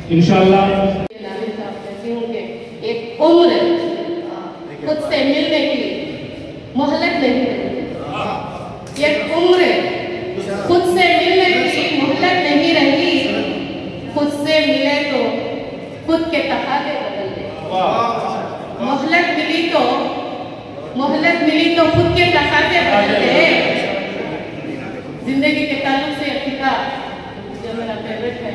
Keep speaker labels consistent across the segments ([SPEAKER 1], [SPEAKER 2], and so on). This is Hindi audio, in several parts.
[SPEAKER 1] इंशाअल्लाह।
[SPEAKER 2] एक उम्र खुद से मिलने की मोहलत नहीं रहती, एक उम्र खुद से मिलने की मोहलत नहीं रही। खुद से मिले तो खुद के तकाज़े बदल दे। मोहलत मिली तो खुद के तकाज़े बदल दे। जिंदगी के ताल्लुक से अकीदा जो मेरा फेवरेट है,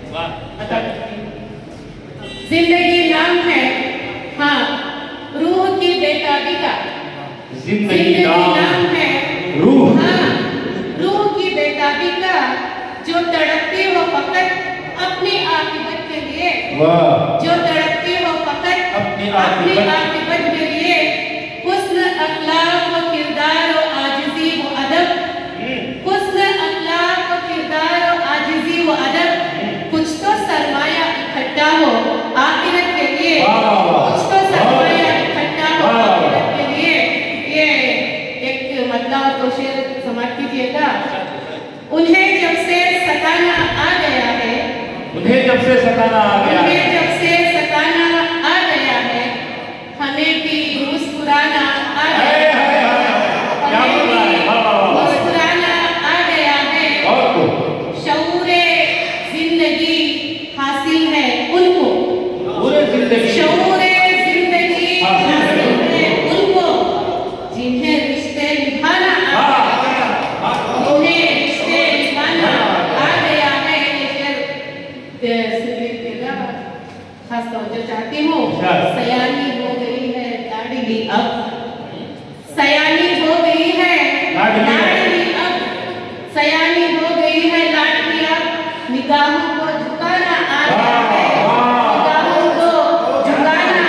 [SPEAKER 2] जिंदगी नाम है हाँ रूह की बेताबी का। जिंदगी नाम है
[SPEAKER 1] रूह,
[SPEAKER 2] हाँ रूह की बेताबी का, जो तड़पती हो फकत अपनी आकिबत के लिए, जो तड़पती हो फकत अपनी आकिबत के लिए। हुस्न अखलाक व किरदार व आजिज़ी व अदब, हुस्न अखलाक व किरदार व आजिज़ी व अदब। कुछ तो सरमाया इकट्ठा हो आखिरत के लिए, कुछ तो सरमाया इकट्ठा हो आखिरत के लिए। ये एक मतलब तो शेर समाप्त कीजिएगा। उन्हें जब से सताना आ गया है,
[SPEAKER 1] उन्हें जब से सताना आ गया है,
[SPEAKER 2] उन्हें जब से सताना आ गया है, हमें भी मुस्कुराना आ गया है, हमें भी मुस्कुराना आ गया है। शऊरे जिंदगी हासिल है उनको, शऊरे जिंदगी हासिल है उनको, जिन्हें रिश्ते निभाना आ गया, उन्हें रिश्ते निभाना आ गया है। ये शेर खास तवज्जो चाहती हूँ। सयानी हो गई है दाढ़ी भी अब, सयानी हो गई है लाडली अब, सयानी हो गई है लाडली अब। निगाहों को झुकाना आ गया है, निगाहों को झुकाना।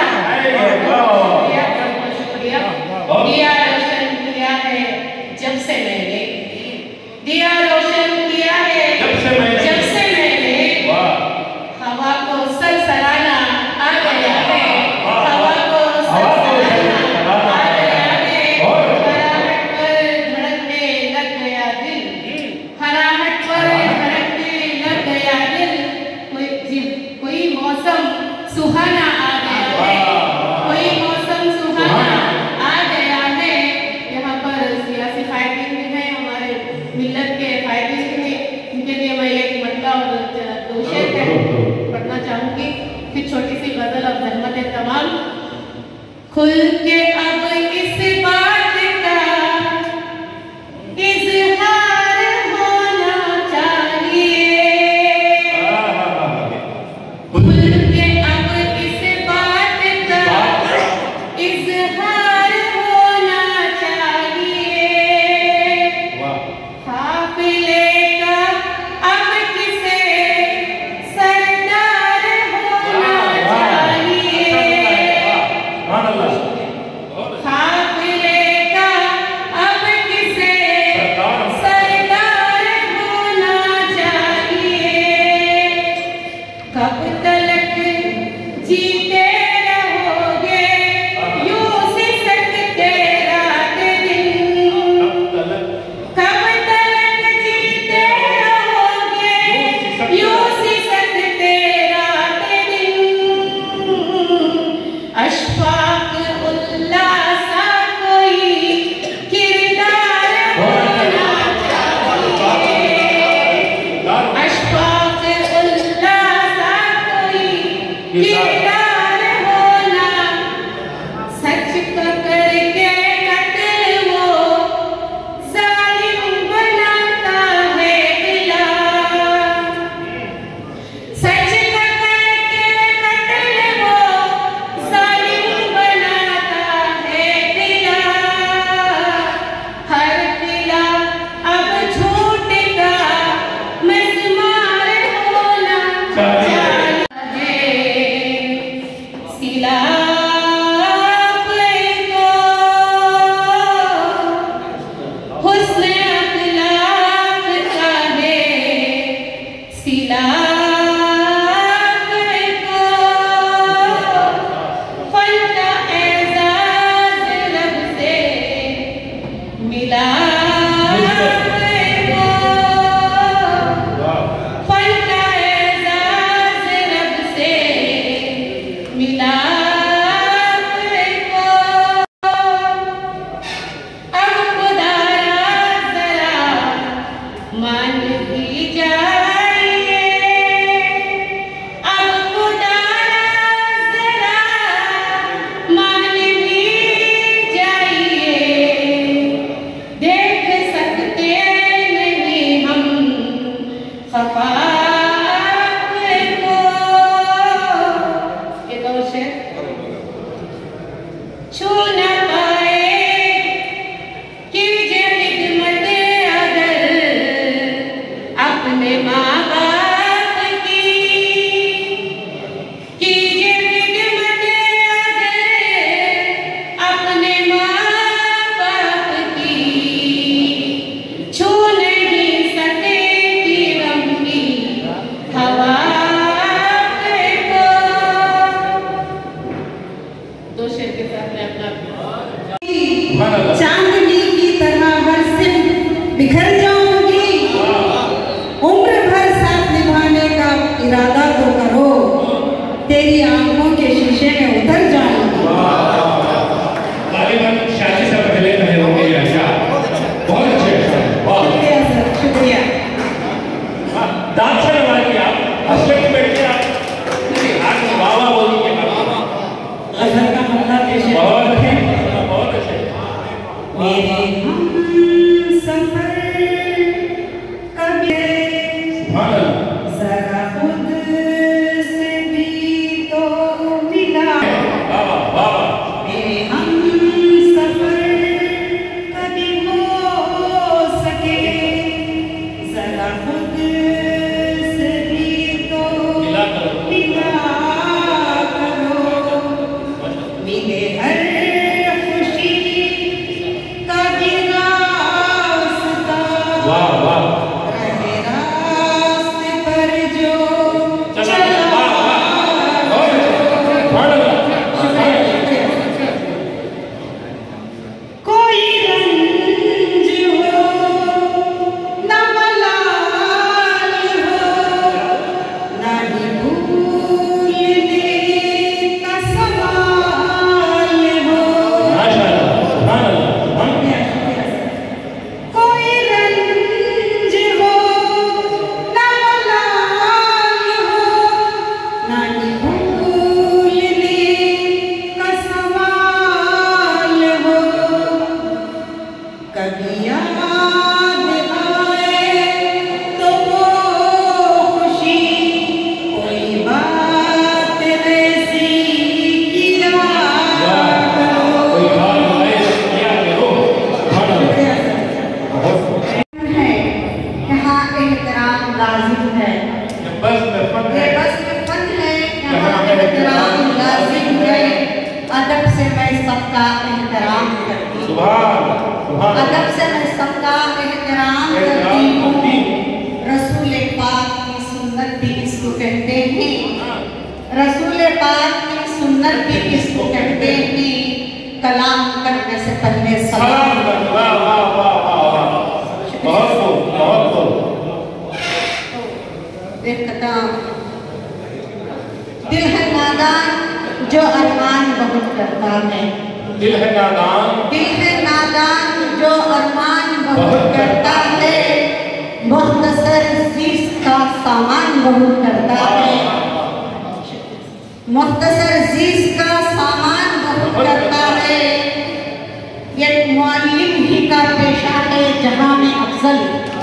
[SPEAKER 2] शुक्रिया। दिया रोशन किया है जब से मैंने, दिया रोशन किया है जब से मैंने हवा को सरसराना आ गया है, हवा को सरसराना आ गया है। हराहट पर धड़कने लग गया दिल, हराहट पर धड़कने लग गया दिल। कोई मौसम सुहाना आ गया है, कोई मौसम सुहाना आ गया है। यहाँ पर सियासी फायदे भी हैं, हमारे मिल्लत के फायदे भी हैं। इनके लिए मैं एक मतलब और दो शेर पढ़ना चाहूंगी, फिर छोटी सी गजल और जन्मत तमाम। खुल के अब इस बात का इजहार होना चाहिए, खुल के अब इस बात का इजहार होना चाहिए। काफिले का अब किसे सरदार होना चाहिए, काफिले का अब किसे सरदार होना चाहिए। कब तलक जीते रहोगे यूं सिसकते रात दिन, कब तलक जीते मान भी जाइए अब खुदा जरा मान भी जाइए देख सकते नहीं हम खफा को ये दो शेर छू न पाए कीजिए खिदमत अगर अपने माँ बाप की कीजिए खिदमत अगर अपने माँ बाप की छू नहीं सकेगी गम की हवा को। दो शेर के साथ मैं अपना
[SPEAKER 3] चांदनी की तरह हर सिम बिखर जाऊंगी उम्र भर साथ निभाने का इरादा तो करो तेरी आंखों के शीशे में उतर जाऊंगी।
[SPEAKER 1] गालिबन शादी से पहले कहे होंगे ये अच्छा बहुत अच्छे वाह
[SPEAKER 3] शुक्रिया सर शुक्रिया।
[SPEAKER 1] दांत से लगाइए आप हंसने की बैठिए आप आज बाबा बोलिए
[SPEAKER 3] अजहर का मतलब पेश है।
[SPEAKER 1] बहुत अच्छे
[SPEAKER 3] मेरे हम सफर कभी जरा खुद से भी तो मिला
[SPEAKER 1] बाबा बाबा
[SPEAKER 3] मेरे हम सफर कभी हो सके जरा खुद से भी तो मिला करो मिले हर खुशी का भी रास्ता
[SPEAKER 1] वाह वाह
[SPEAKER 3] रहे रास्ते पर जो
[SPEAKER 1] चला
[SPEAKER 3] चला।
[SPEAKER 1] वाह वाह
[SPEAKER 3] कोई रंज हो न मलाल हो न ही भूलने का सवाल हो। कोई रंज हो न मलाल हो न ही भूलने का सवाल हो। कभी याद आए तो वो खुशी कोई बात ऐसी किया करो। है यहाँ एहतराम लाजिम है ये बस में फन है यहाँ एहतराम लाजिम है। अदब से मैं सबका एहतराम करती हूँ अदब से मैं सबका एहतराम करती हूँ। रसूल पाक की सुन्नत भी इसको कहते हैं रसूल पाक की सुन्नत भी इसको कहते हैं। कलाम करने से पहले सलाम एक कदम दिल है नादान जो अरमान बहुत करता है
[SPEAKER 1] दिल है नादान
[SPEAKER 3] दिल है नादान जो अरमान बहुत करता है। मुख्तसर चीज का सामान बहुत करता है मुख्तसर चीज का सामान बहुत करता है। ये मुअल्लिम ही का पेशा है जहां में अफजल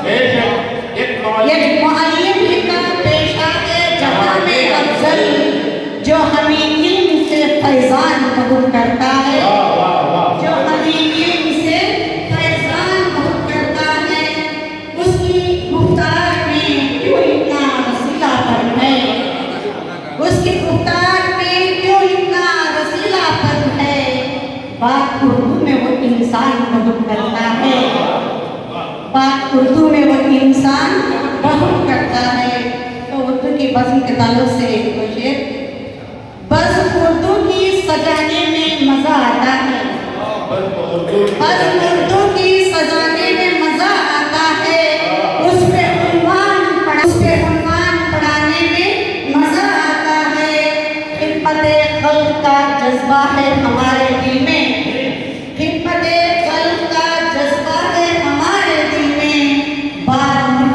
[SPEAKER 3] ये मुअल्लिम ही का पेशा है जहां में अफजल जो हमें इल्म से फैजान बहुत करता है जो हमें इल्म से फैजान बहुत करता है। उसकी गुफ्तार में क्यों इतना रसीलापन है उसकी गुफ्तार में क्यों इतना रसीलापन है। बात उर्दू में वो इंसान बहुत करता है बात उर्दू में वो इंसान बहुत करता है। तो उर्दू की बज़्म के ताल्लुक से दो शेर। बज़्म उर्दू की सजाने में मजा आता है बज़्म उर्दू की सजाने में मजा आता है। उस पे उन्वान पढ़ाने में मजा आता है। खिदमत खल्क़ का जज्बा है हमारे दिल में खिदमत खल्क़ का जज्बा है हमारे दिल में। बात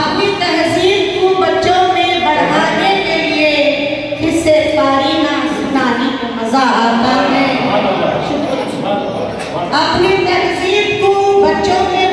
[SPEAKER 3] अपनी तहजीब को बच्चों में बढ़ाने के लिए किस्से कारीना सुनाने को मजा आता है। अपनी तहजीब को बच्चों में